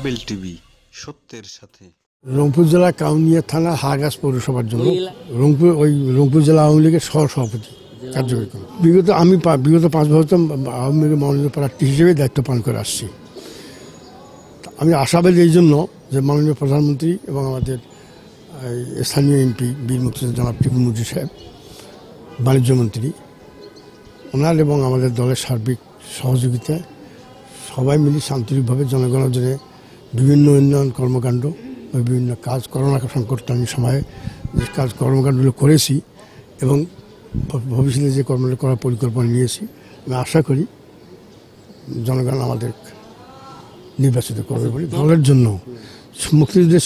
Kabel TV, সত্যের সাথে। রংপুর জেলা কাউনিয়া থানা হাগাছ পৌরসভার জন্য রংপুর জেলা আওয়ামী লীগের সহসভাপতি কার্যকরী করেন। বিগত 5 বছর আওয়ামী লীগের মনোনীত প্রার্থী হিসেবে দায়িত্ব পালন করে আসছি। আমি আশাবাদী এই জন্য যে মাননীয় প্রধানমন্ত্রী এবং আমাদের স্থানীয় এমপি বীর মুক্তিযোদ্ধা জনাব টিপু মুজিব সাহেব, বাণিজ্যমন্ত্রী, ওনার এবং আমাদের দলের সার্বিক সহযোগিতায় সবাই মিলে শান্তিভাবে জনগণের জন্য বিভিন্ন উন্নয়ন কর্মকাণ্ড, বিভিন্ন কাজ, করোনা সংকটকালীন সময়ে যে কর্মকাণ্ডগুলো করেছি এবং ভবিষ্যতে যে কর্মগুলো করার পরিকল্পনা নিয়েছি, আমি আশা করি জনগণ আমাদের নির্বাচিত করবে বলে। দলের জন্য মুক্তিযুদ্ধের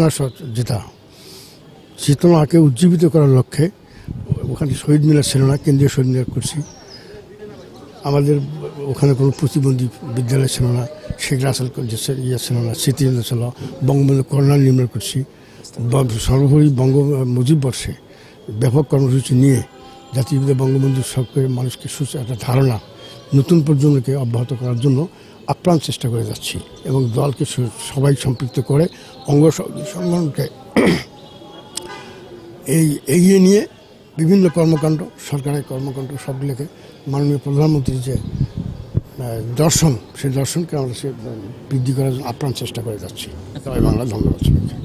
চেতনাকে উজ্জীবিত করার লক্ষ্যে ওখানে শহীদ মিনার ছিল না, কেন্দ্রীয় শহীদ মিনার করছি। আমাদের ওখানে কোনো প্রতিবন্ধী বিদ্যালয় ছিল না, শেখ রাসেল ছিল না, স্মৃতিকেন্দ্র ছিল, বঙ্গবন্ধু কর্নাল নির্মাণ করছি। সর্বোপরি মুজিব বর্ষে ব্যাপক কর্মসূচি নিয়ে জাতিবিদ্যা বঙ্গবন্ধুর সরকারের মানুষকে একটা ধারণা নতুন প্রজন্মকে অব্যাহত করার জন্য আপ্রাণ চেষ্টা করে যাচ্ছি এবং দলকে সবাই সম্পৃক্ত করে অঙ্গ সংগঠনকে এগিয়ে নিয়ে বিভিন্ন কর্মকাণ্ড, সরকারের কর্মকাণ্ড সবগুলোকে মাননীয় প্রধানমন্ত্রীর যে দর্শন, সেই দর্শনকে আমরা বৃদ্ধি করার জন্য আপ্রাণ চেষ্টা করে যাচ্ছি। সবাই বাংলা, ধন্যবাদ।